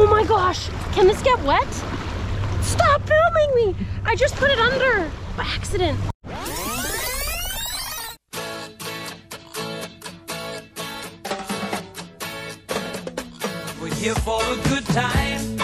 Oh my gosh, can this get wet? Stop filming me! I just put it under by accident. We're here for a good time.